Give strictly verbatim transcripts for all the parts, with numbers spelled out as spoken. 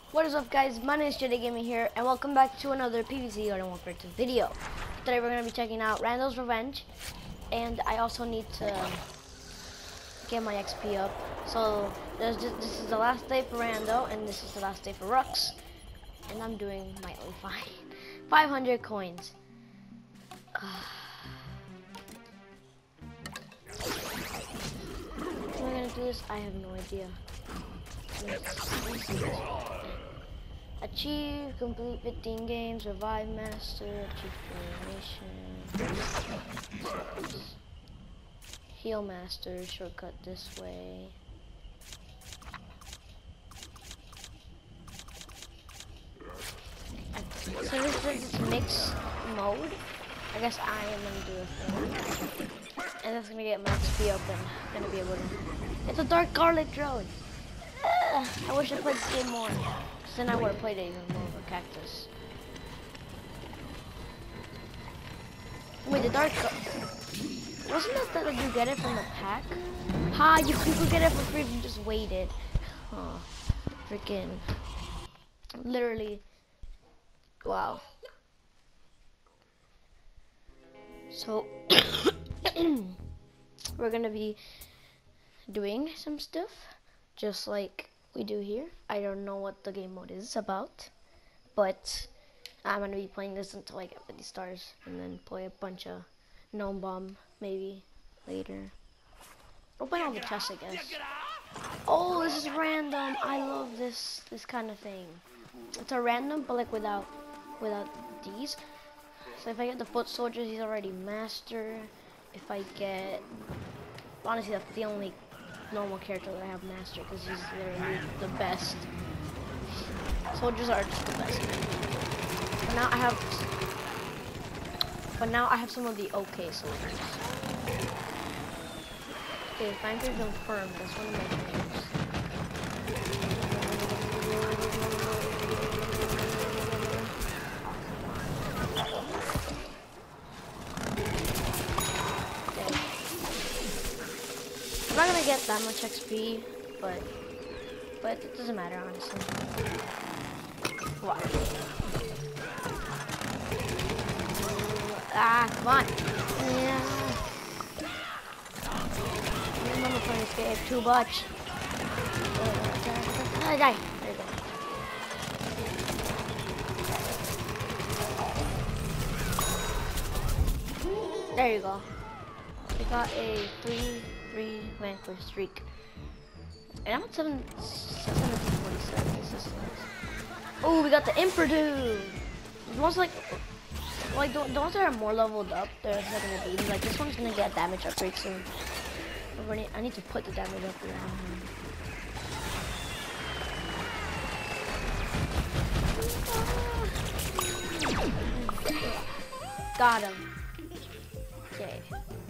What is up, guys? My name is Jedi Gaming here, and welcome back to another PvZ Garden Warfare two video. Today we're going to be checking out Randall's Revenge, and I also need to get my X P up. So there's just, this is the last day for Randall, and this is the last day for Rux, and I'm doing mightily fine. five hundred coins. How am I going to do this? I have no idea. Achieve, complete fifteen games, revive master, achieve formation, heal master, shortcut this way. So this is mix mode. I guess I am gonna do a thing, and that's gonna get my X P up and gonna be able to. It's a dark garlic drone. Uh, I wish I played this game more. Then I would have played it even more of a cactus. Wait, the dark... Wasn't that that you get it from the pack? Ha, you could get it for free if you just waited. Oh, freaking... Literally... Wow. So... we're gonna be doing some stuff. Just like... we do here. I don't know what the game mode is about, but I'm gonna be playing this until I get fifty stars, and then play a bunch of gnome bomb maybe later. Open all the chests, I guess. Oh, this is random. I love this this kind of thing. It's a random, but like without without these. So if I get the foot soldiers, he's already master. If I get, honestly, that's the only normal character that I have master, because he's literally the best. Soldiers are just the best. But now I have, but now I have some of the okay soldiers. Okay, Fanker confirmed. That's one of my favorites. I'm not gonna get that much X P, but but it doesn't matter, honestly. What? Ah, come on! Yeah. I'm not trying to escape too much. Uh, die. There you go. There you go. We got a three. Three vanquish streak, and I'm at seven, seven forty-seven. This is nice. Oh, we got the Emperor dude. The ones like, like the, the ones that are more leveled up, they're gonna be like this one's gonna get damage upgrade soon. I need to put the damage upgrade on him. Got him. Okay.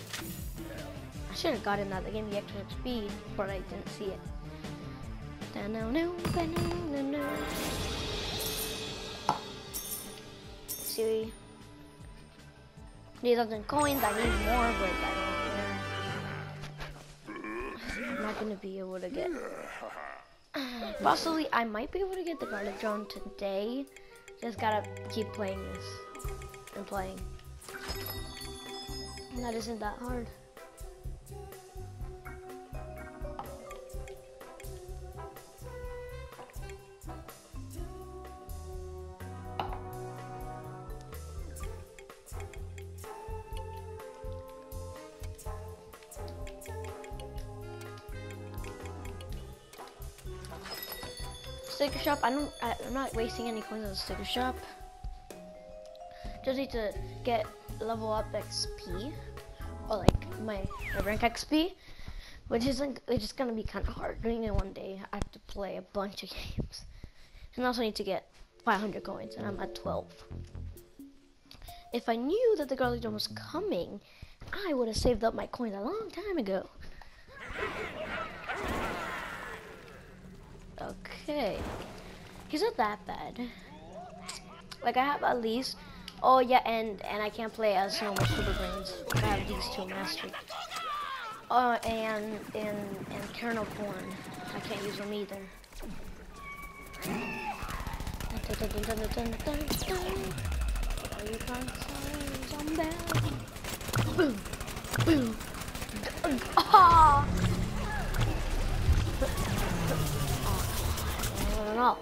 I should have gotten that. They gave me extra speed, but I didn't see it. See, need thousand coins. I need more, but I don't. I'm not gonna be able to get. Possibly, I might be able to get the garlic drone today. Just gotta keep playing this and playing. And that isn't that hard. Sticker shop. I don't. I, I'm not wasting any coins on the sticker shop. Just need to get level up X P, or like my, my rank X P, which isn't. It's just gonna be kind of hard doing it one day. I have to play a bunch of games, and I also need to get five hundred coins, and I'm at twelve. If I knew that the garlic drone was coming, I would have saved up my coins a long time ago. Okay, he's not that bad. Like I have at least, oh yeah, and and I can't play as normal super brains. I have these two mastered. Oh, and and and kernel corn. I can't use them either. Dun, dun, dun, dun, dun, dun, dun. Are you trying some bell? Boom, boom. Ah! Oh, no, no.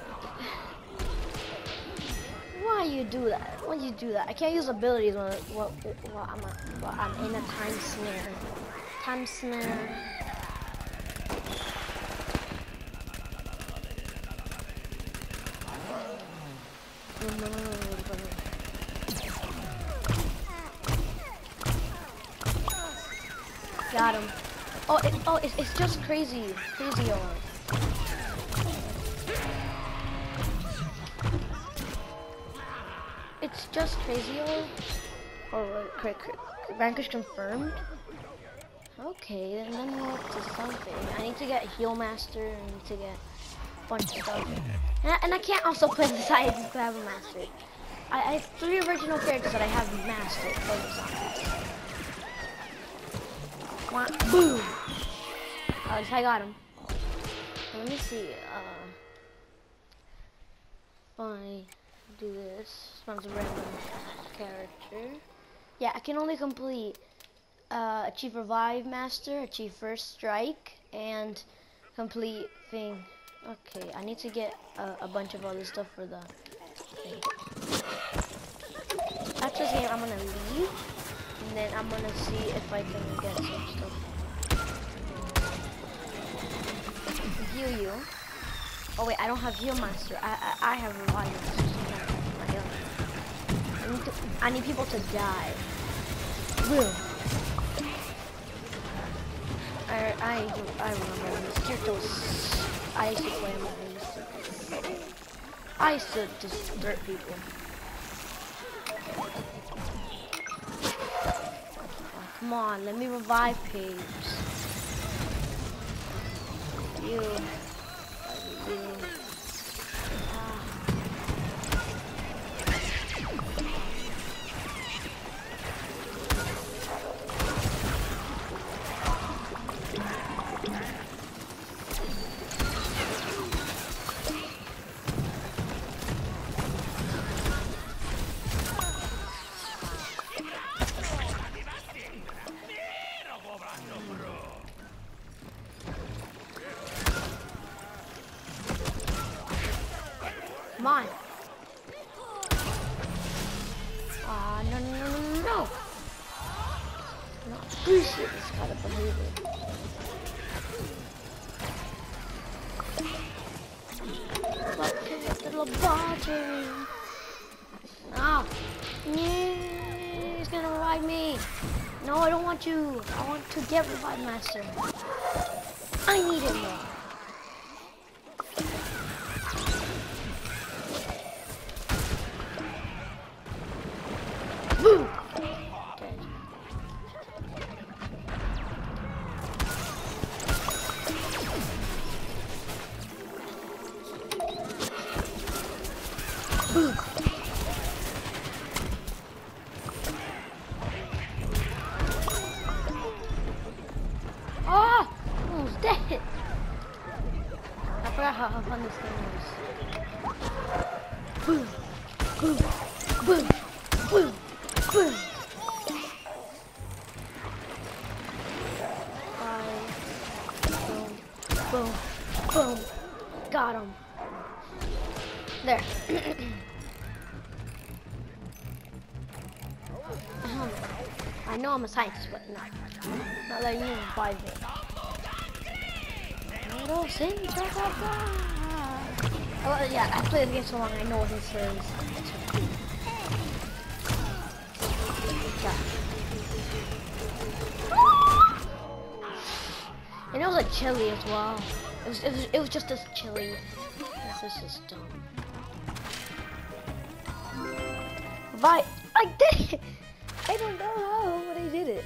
Why you do that? Why you do that? I can't use abilities when, when, when, I'm, a, when I'm in a time snare. Time snare. Got him. Oh, it, oh, it's, it's just crazy, crazy on. It's just crazy on. Or quick, vanquish confirmed. Okay, and then we're up to something. I need to get heal master. I need to get a bunch of stuff. And I, and I can't also play the science because I have a master. I, I have three original characters that I have mastered for the zombies. Come on, boom! At least I got him. So let me see. Uh, if I do this, spawns a random character. Yeah, I can only complete uh, achieve revive master, achieve first strike, and complete thing. Okay, I need to get a, a bunch of other stuff for the thing. After this game, I'm gonna leave, and then I'm gonna see if I can get some stuff. Heal you. Oh wait, I don't have heal master. I I, I have revive master. So I need to, I need people to die. Boom. I I I remember this character was. I used to play him. I used to. I used to just dirt people. Oh, come on, let me revive Paige. You. You. Ah. Come on. Ah, uh, no, no, no, no, no. I don't appreciate this kind of behavior. Look at the little laboratory. Oh. Yeah, he's gonna revive me. No, I don't want you. I want to get revive master. I need him though. Boom! Dead. Boom! Ah! Almost dead! I forgot how, how fun this thing was. Boom! Boom! Boom! Boom! Boom! Five. Boom. Boom. Boom. Got him. There. um, I know I'm a scientist, but not. Not letting you revive me. Little Sintra. Oh, yeah, I played the game so long, I know what this is. And it was like chili as well. It was, it was, it was just as chili. This is just dumb. But I did it! I don't know how, but I did it.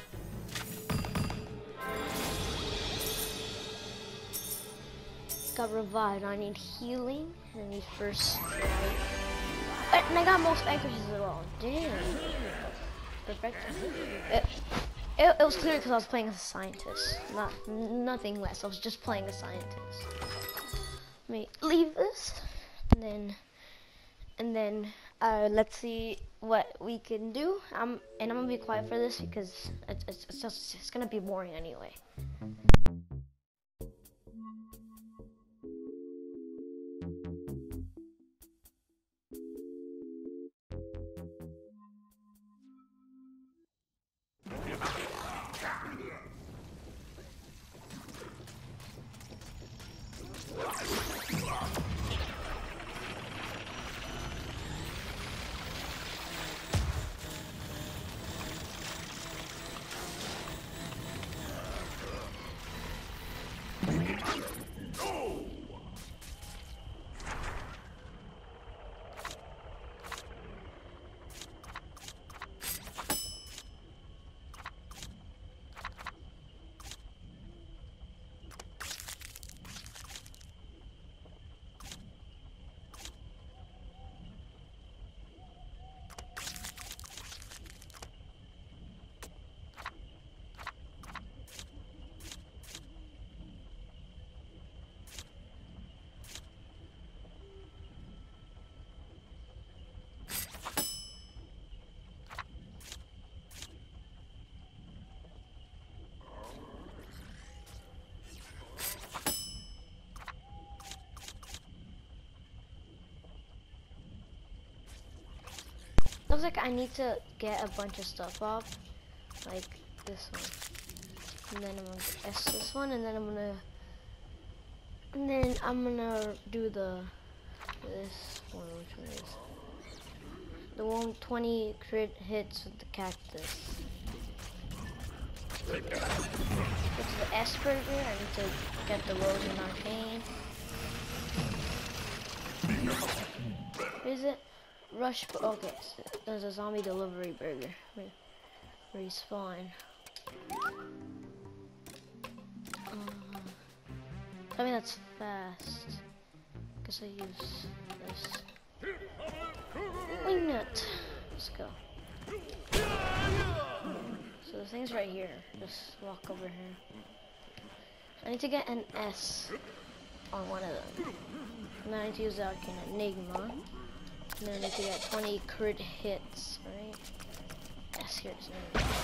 Got revived. I need healing. I need first strike. And I got most anchors as well. Damn. Perfect. It, it, it was clear because I was playing as a scientist. Not nothing less. I was just playing as a scientist. Let me leave this, and then and then uh, let's see what we can do. Um, and I'm gonna be quiet for this because it's, it's, it's just it's gonna be boring anyway. Looks like I need to get a bunch of stuff off, like this one, and then I'm gonna S this one, and then I'm gonna, and then I'm gonna do the this one, which one is the one twenty crit hits with the cactus. Go to the S burger. I need to get the rose and arcane. What is it? Rush, okay, so there's a zombie delivery burger. Respawn. Uh, I mean, that's fast. Guess I use this. Wing nut. Let's go. So the thing's right here. Just walk over here. I need to get an S on one of them. And then I need to use the Arcane Enigma. And then I need to get twenty crit hits, right? Yes, here it is.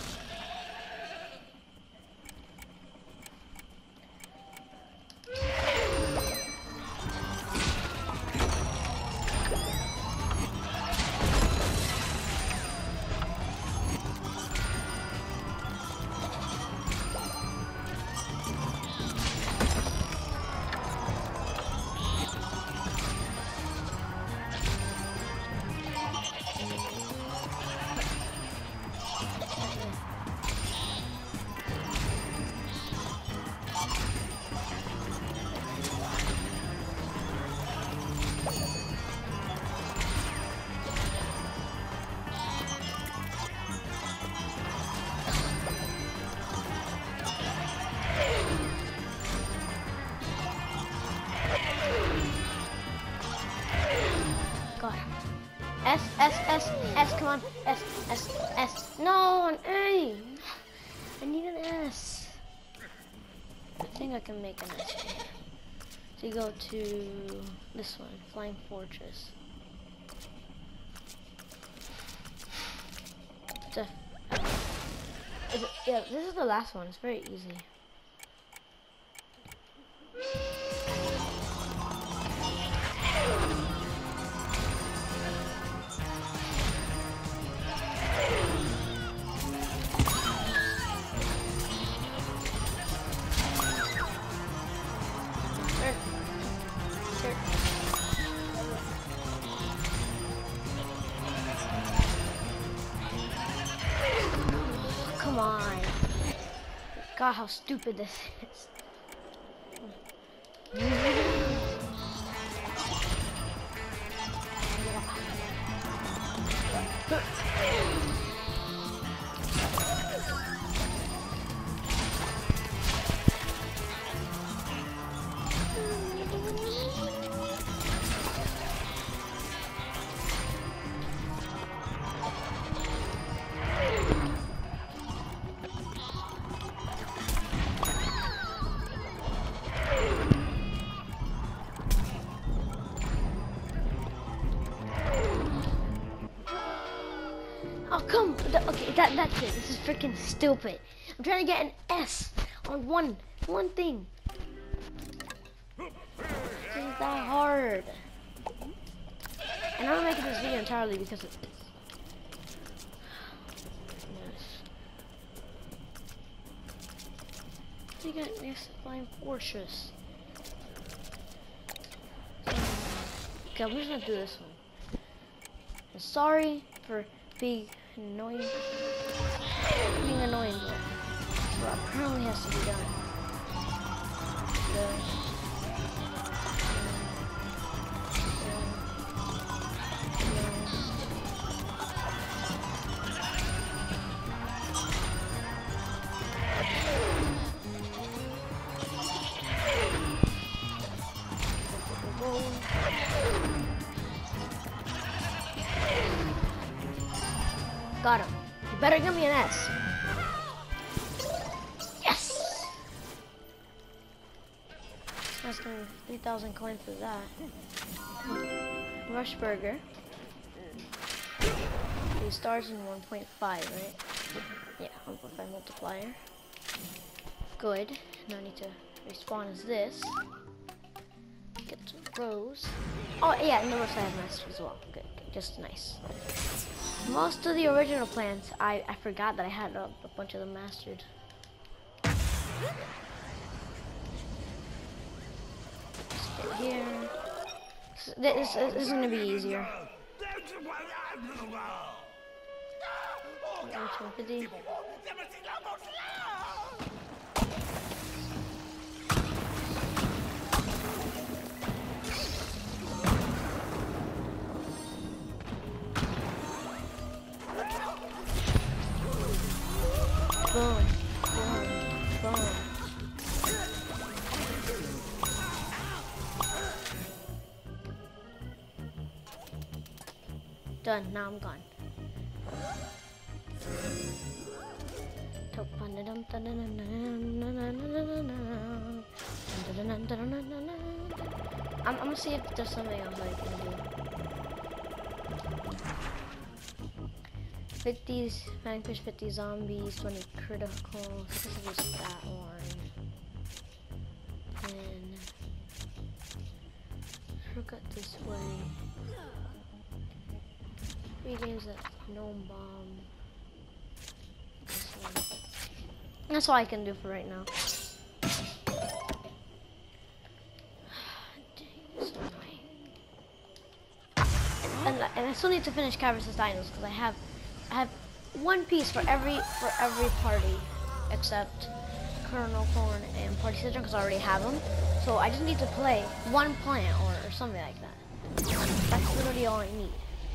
S, S, S, S, come on. S, S, S. No, an A. I need an S. I think I can make an S here. So you go to this one, Flying Fortress. It's a, is it, yeah, this is the last one. It's very easy. Come on. God, how stupid this is. Oh, come. Okay, that, that's it. This is freaking stupid. I'm trying to get an S on one, one thing. This is that hard. And I'm making this video entirely because of this. Yes. You got next Flying Fortress. Okay, I'm just gonna do this one. I'm sorry for being annoying. Being annoying, but what apparently has to be done. The, got him. You better give me an S. Yes! That's gonna be three thousand coins for that. Rush Burger. Three stars in one point five, right? Yeah, one point five multiplier. Good. Now I need to respawn as this. Get some rows. Oh, yeah, and the rest I have master as well. Good, good. Just nice. Most of the original plans, I, I forgot that I had a, a bunch of them mastered. Just get here. This, this, this is gonna be easier. Boom, boom, boom. Done, now I'm gone. I'm, I'm gonna see if there's something else I can do. fifty vanquish, fifty zombies, twenty critical. This is just that one. And forgot this way. Three games at Gnome Bomb. This one. That's all I can do for right now. And, and I still need to finish Cat versus. Dinos because I have I have one piece for every for every party except Colonel Corn and Party Citron because I already have them. So I just need to play one plant or, or something like that. That's literally all I need.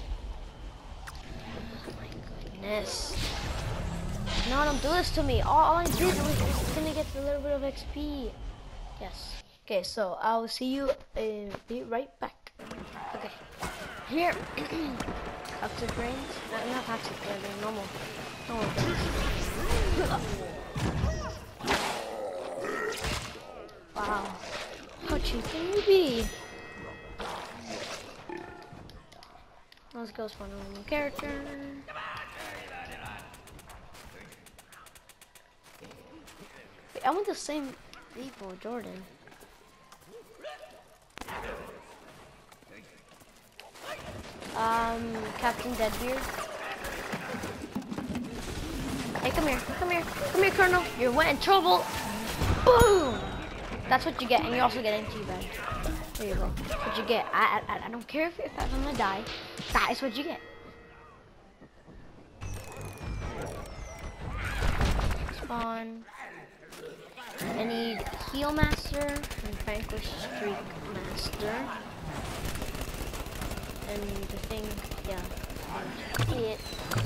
Oh my goodness. No, don't do this to me. All, all I did was was gonna get a little bit of X P. Yes. Okay, so I'll see you and be right back. Okay. Here. Toxic brains? No, not toxic brains, normal. Normal brains. Wow. How cheap can you be? Let's go spawn a new character. Wait, I want the same people, Jordan. Um, Captain Deadbeard. Hey, come here, come here, come here, Colonel. You went in trouble. Boom! That's what you get, and you also get into bed. There you go. That's what you get. I, I, I don't care if, if I'm gonna die. That is what you get. Spawn. I need Heal Master and Vanquish Streak Master. And the thing, yeah, it.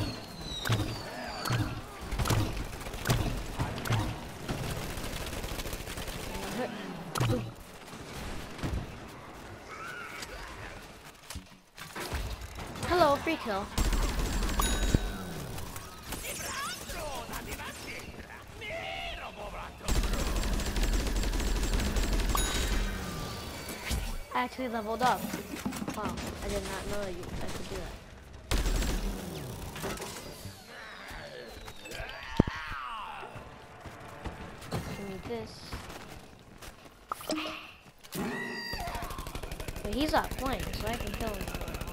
Hello, free kill. I actually leveled up. Wow, I did not know you I could do that. this. But he's not playing, so I can kill him.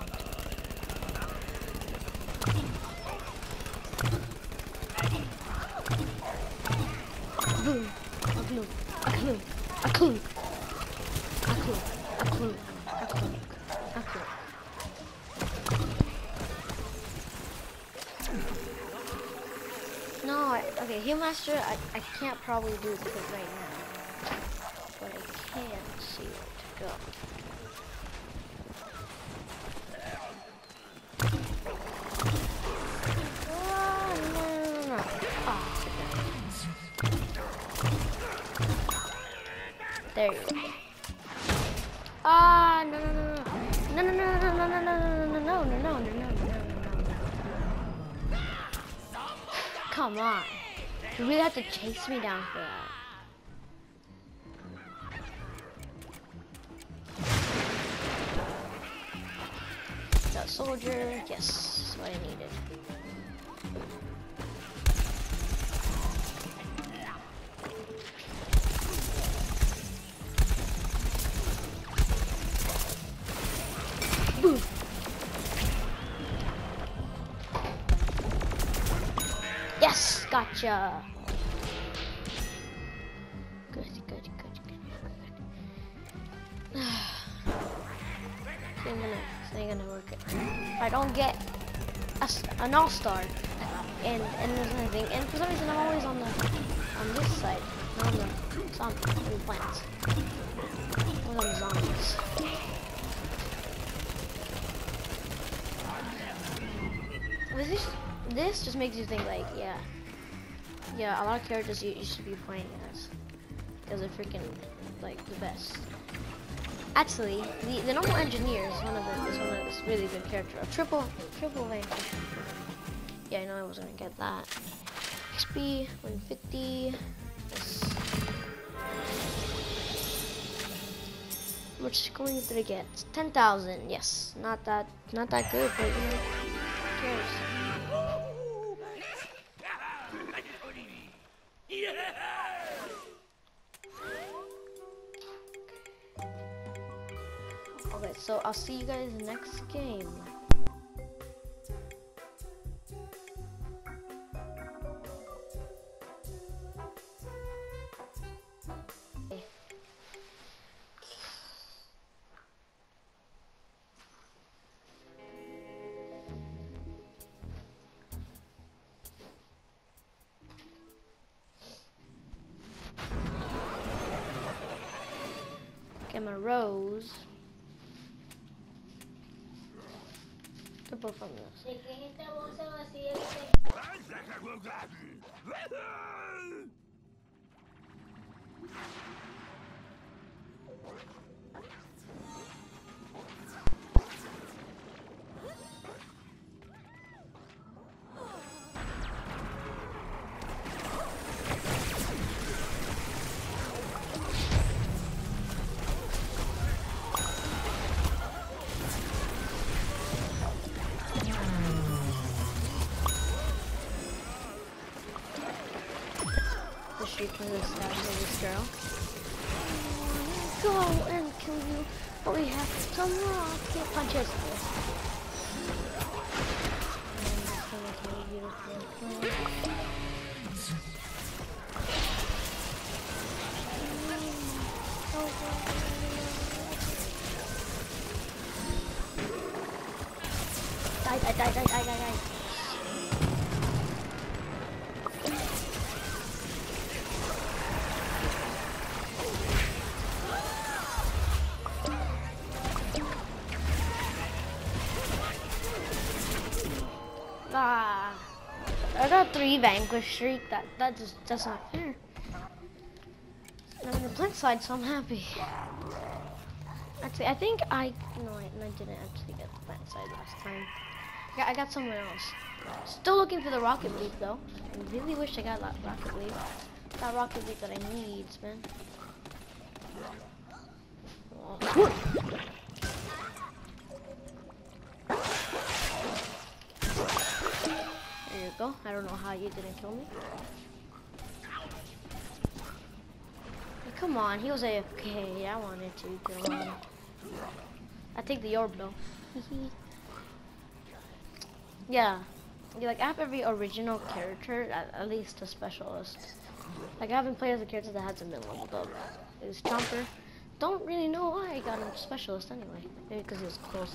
Boom. A clue. A clue. A clue. A clue. A clue. A clue. A clue. No, I, okay, Heal Master, I, I can't probably do it right now. But I can see where to go. Oh, no, no, no, no. Oh, there you go. Ah, no, no, no, no. No, no, no, no, no, no, no, no, no, no, no, no, no, no, no. Come on. You really have to chase me down for that. That soldier, yes, what I needed. Boom. Yes, gotcha. Good, good, good, good, good. I'm gonna, this ain't gonna work. If I don't get a, an all-star, and and there's anything, and for some reason I'm always on the on this side, not on the zombie, I mean plants. I'm on the zombies. This this just makes you think like, yeah, yeah, a lot of characters you, you should be playing as, because they're freaking like the best. Actually, the, the normal engineer is one of the is one of this really good character. A triple triple vanquish. Yeah, I know I wasn't gonna get that. X P one fifty. Yes. How much coins did I get? Ten thousand. Yes, not that not that good, but you know, who cares? Okay, so I'll see you guys next game. Okay. Get my rose. Triple from this. For this guy, for this girl. Go and kill you, but we have some rocket punches. Die, die, die, die, die, die, die. Ah, I got three vanquish streak. That that just that's not fair. I'm on the plant side, so I'm happy. Actually, I think I no, I, I didn't actually get the plant side last time. I got, I got somewhere else. Still looking for the rocket leap though. I really wish I got that rocket leap. That rocket leap that I need, man. Oh. There you go. I don't know how you didn't kill me. Come on, he was A F K. I wanted to kill him. I take the orb though. Yeah. Yeah, like I have every original character, at, at least a specialist. Like I haven't played as a character that hasn't been leveled up. It was Chomper. Don't really know why I got him specialist anyway. Maybe because he was close.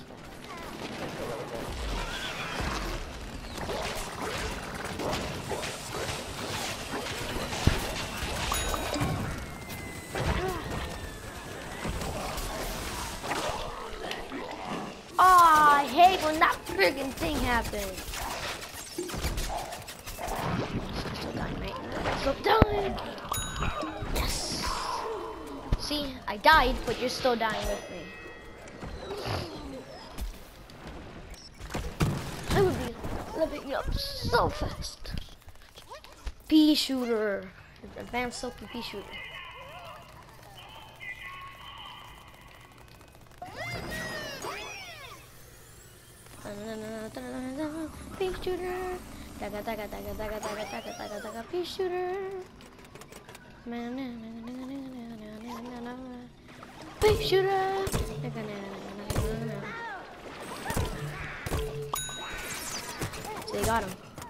Oh, I hate when that friggin' thing happens. Still dying, right? Still dying. Yes. See, I died, but you're still dying with me. I would be leveling up so fast. Pea shooter, advanced silky pea shooter. Pea shooter. Daga daga daga daga daga daga daga daga pea shooter. Pea shooter. So they got him.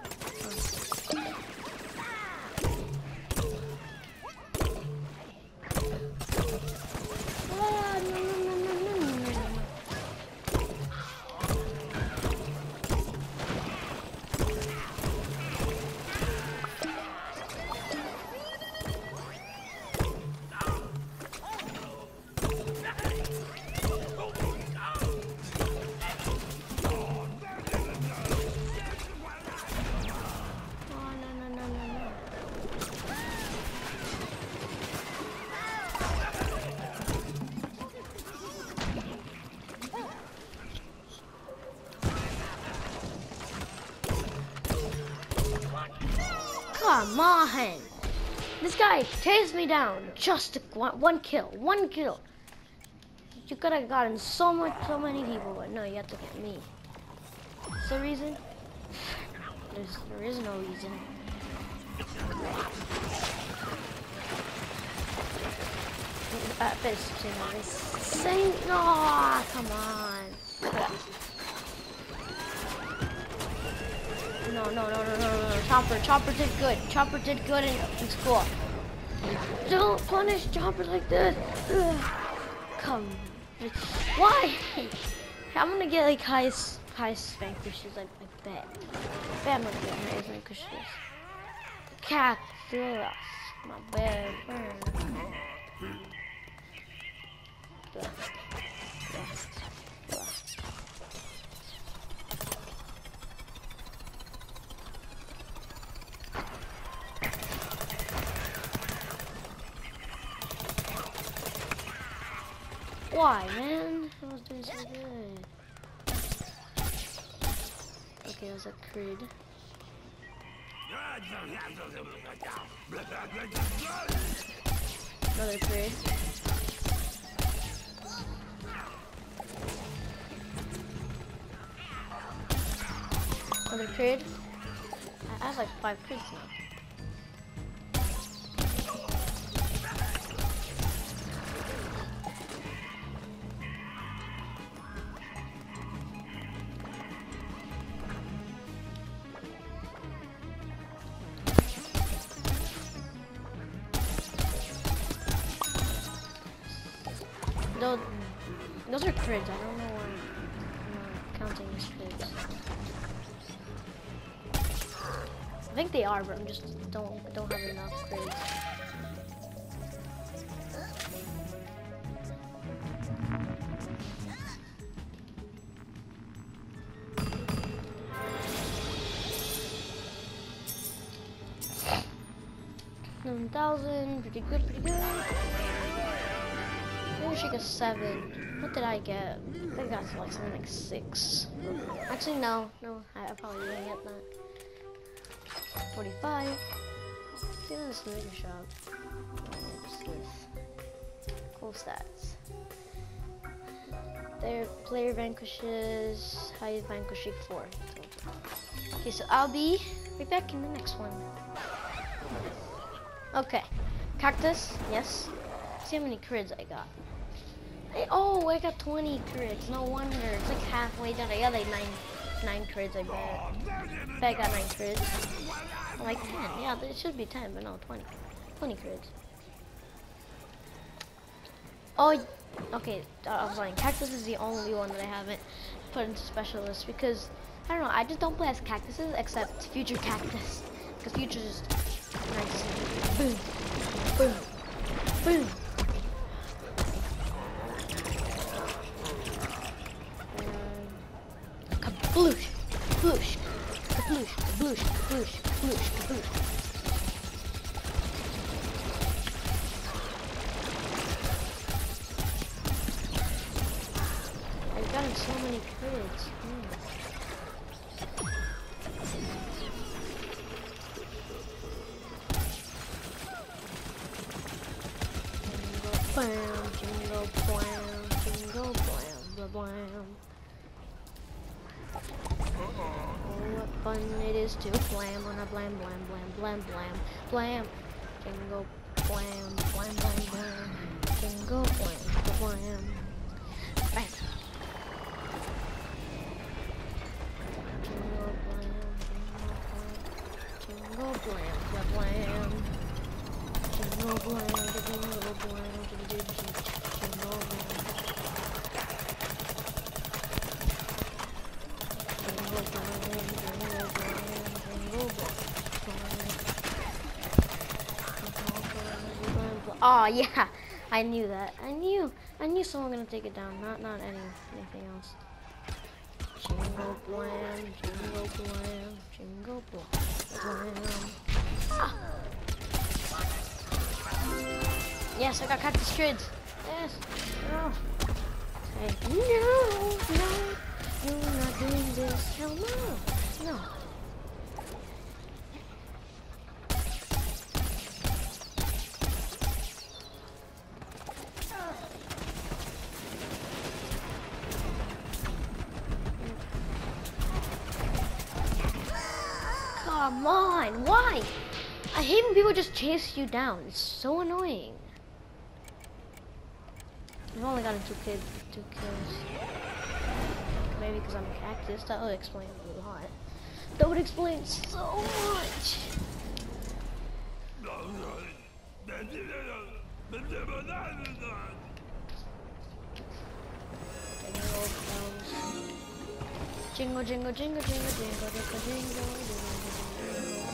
Come on! This guy chased me down just to one, one kill, one kill. You could have gotten so much, so many people, but no, you have to get me. What's the reason? There's, there is no reason. Uh, fish, Say no! Come on! No, no, no, no, no, no, Chopper, Chopper did good. Chopper did good in, in school. Don't punish Chopper like this. Ugh. Come. Why? I'm gonna get like highest, highest vanquishes, I, I bet. I bet I'm gonna get highest vanquishes. Cactus, my bad friend. Blah. Blah. Blah. Why, man? I was doing so good. Okay, that was a crid. Another crid. Another crid. I have like five crids now. Those, those are crids. I don't know why I'm not counting as crids. I think they are, but I'm just don't don't have enough crids. One thousand, pretty good, pretty good. Maybe she got seven. What did I get? I think I got like something like six. Actually, no, no, I, I probably didn't get that. forty-five. See this mega shop. What's this? Cool stats. Their player vanquishes, highest vanquishing four. Okay, so I'll be right back in the next one. Okay, cactus, yes. See how many crits I got. I, oh, I got twenty crits. No wonder. It's like halfway done. I got like nine, nine crits. I bet. Bet I got nine crits. Like ten. Yeah, it should be ten, but no, twenty. twenty crits. Oh, okay. I was lying. Cactus is the only one that I haven't put into specialist because I don't know. I just don't play as cactuses except future cactus because future is nice. Boom, boom, boom. Kabloosh, kabloosh, kabloosh, kabloosh, kabloosh, kabloosh, kabloosh. I've gotten so many crits. Mm. Bam, jingle, blam, jingle, blam, blam, blam. Oh, what fun it is to blam on a blam, blam, blam, blam, blam, blam. Jingle, blam, blam, blam, blam. Jingle, blam, blam. Bam. Jingle, blam, jingle, blam, blam, blam. Jingle, blam, jingle, blam, jingle, jingle, blam. Oh yeah, I knew that. I knew. I knew someone was gonna take it down. Not, not any anything else. Jingle blam, jingle blam, jingle blam. Ah. Yes, I got cactus kids. Yes. Oh. Hey. No, no, you're not doing this. Hell no, no. Come on, why? I hate when people just chase you down. It's so annoying. I've only gotten two kids, two kills. Maybe because I'm a cactus. That would explain a lot. That would explain so much. Jingle, jingle, jingle, jingle, jingle, jingle, jingle, jingle, jingle.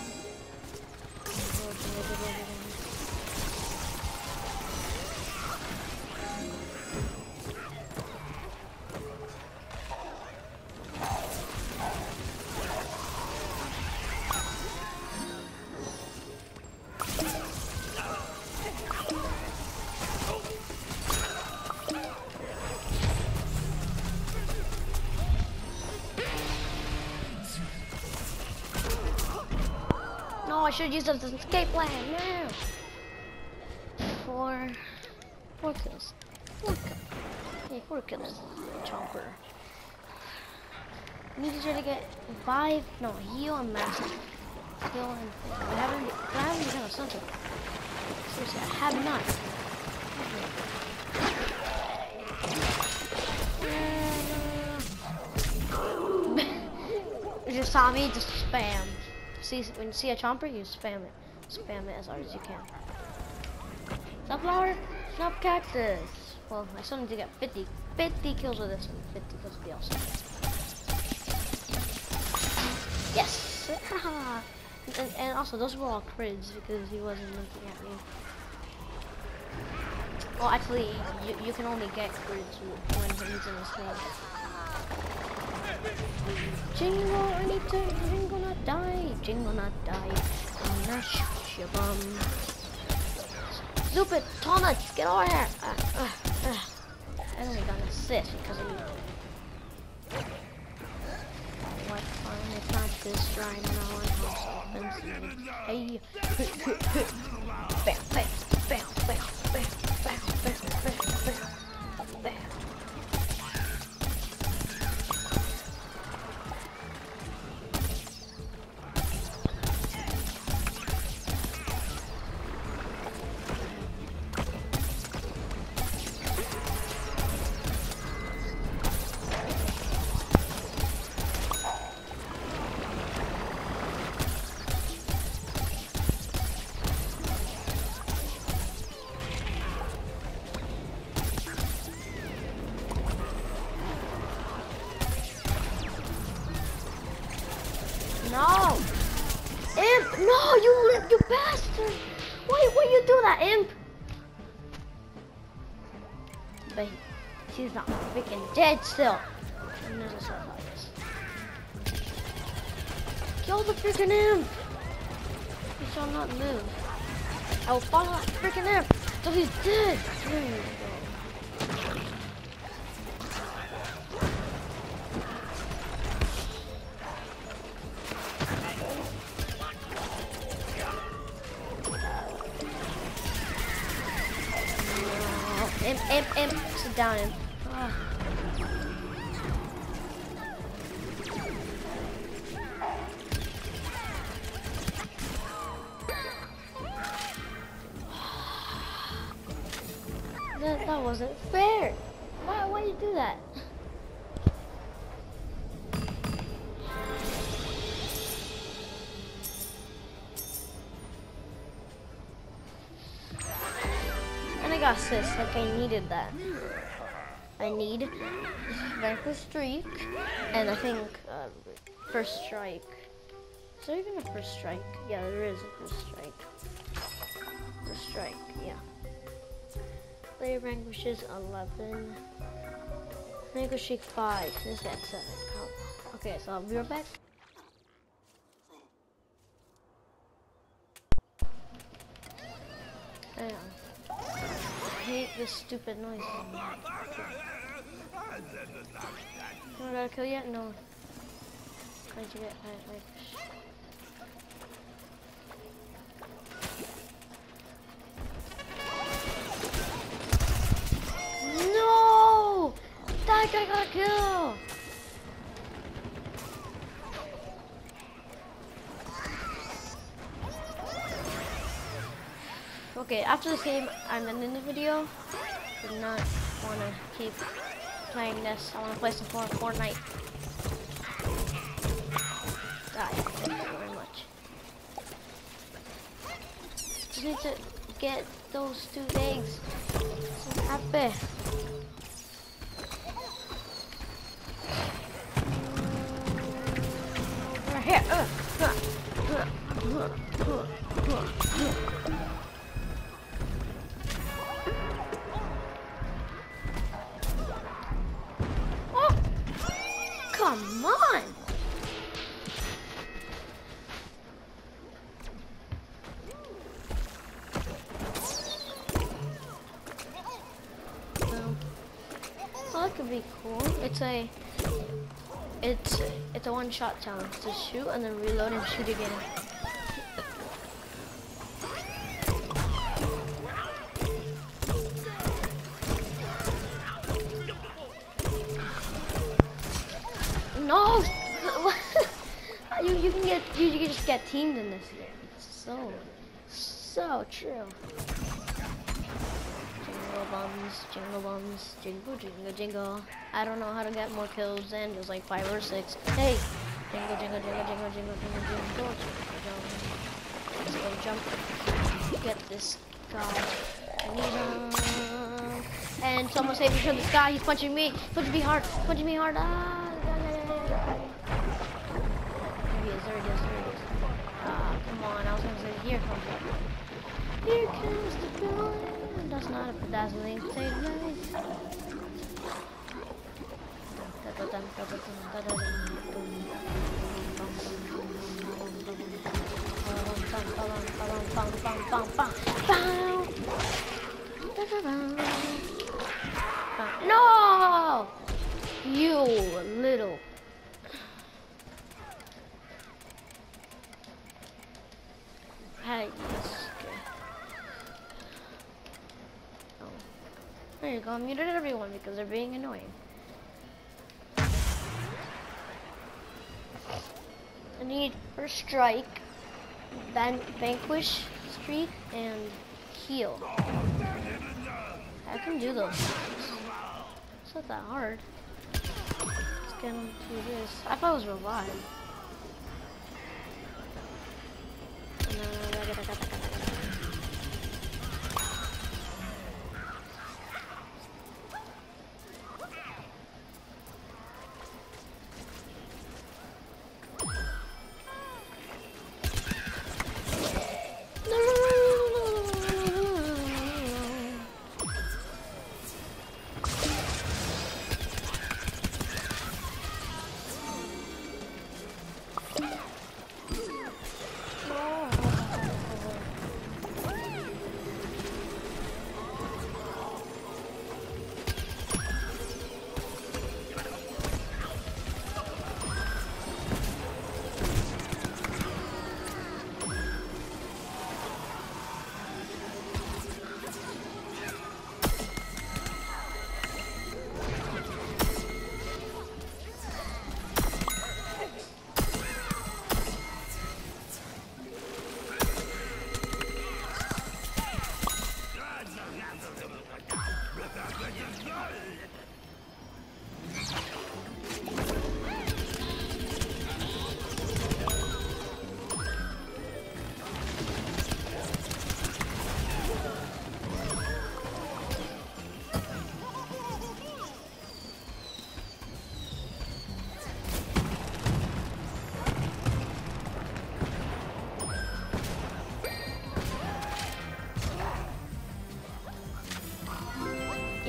No, I should use the escape plan. No. Four, four kills. Four kills. Hey, four kills. Chomper. I need to try to get five. No, heal and master. Heal and. I haven't. I haven't become a something. Seriously, I have not. You just saw me just spam. See, when you see a chomper, you spam it. Spam it as hard as you can. Sunflower, snap cactus. Well, I still need to get fifty, fifty kills with this one. fifty kills with the awesome. Yes. and, and also, those were all crits because he wasn't looking at me. Well, actually, you, you can only get crits when he's in his head. Jingle, I need to jingle not die, jingle not die. I'm gonna shoot your bum. Stupid Thomas, get over here. Uh, uh, uh. I only got an assist because of you. What fun, it's not this dry now. I'm so offensive. Hey, bam, bam, bam, bam, bam, bam, bam, bam, bam, bam. No, you you bastard! Why why you do that, imp? But he's not freaking dead still. And there's a sword like this. Kill the freaking imp! He shall not move. I will follow that freaking imp till he's dead. There you go. Imp, imp, imp, sit down, imp. Oh. That, that wasn't fair. Why, why you do that? And I got assist, like I needed that. I need Vanquish Streak, and I think uh, First Strike. Is there even a First Strike? Yeah, there is a First Strike. First Strike, yeah. Player vanquishes eleven. Vanquish Streak five. This is at seven. Oh. Okay, so I'll be right back. Hang on. I hate this stupid noise. You got a kill yet? No. How'd you get like? No! That guy got a kill! Okay, after this game, I'm ending the video. I do not want to keep playing this. I want to play some more Fortnite. Die. Thank you very much. Just need to get those two eggs. So happy. Right here. Uh, uh, uh, uh, uh, uh. Come on! Um, well, that could be cool. It's a, it's it's a one-shot challenge to shoot and then reload and shoot again. No! you you can get you, you can just get teamed in this game. It's so so true. Jingle bums, jingle bums, jingle jingle jingle. I don't know how to get more kills than just like five or six. Hey! Jingle jingle jingle jingle jingle jingle jingle jingle. Let's go jump. Get this guy. I need him. And someone save me from this guy. He's punching me. Punching me hard. Punching me hard. Ah! Here comes it. Here comes the villain. That's not a bedazzling thing, No! You little. Hey, yes. Okay. Oh. There you go. I muted everyone because they're being annoying. I need First Strike, Van Vanquish Streak, and Heal. I can do those things. It's not that hard. Let's get them to this. I thought it was Revive.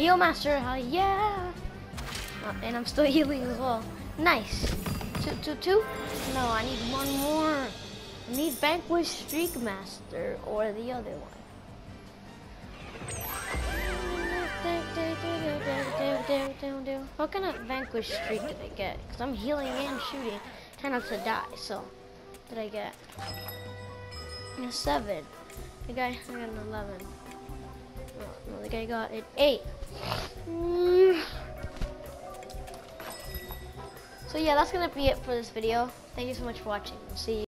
Heal master, uh, yeah. Uh, and I'm still healing as well. Nice. Two, two, two. No, I need one more. I need Vanquish Streak Master or the other one. What kind of Vanquish Streak did I get? Because I'm healing and shooting. Try not to die. So, what did I get? A seven. The guy, I got an eleven. No, no, the guy got an eight. Mm. So yeah, that's gonna be it for this video. Thank you so much for watching. See you.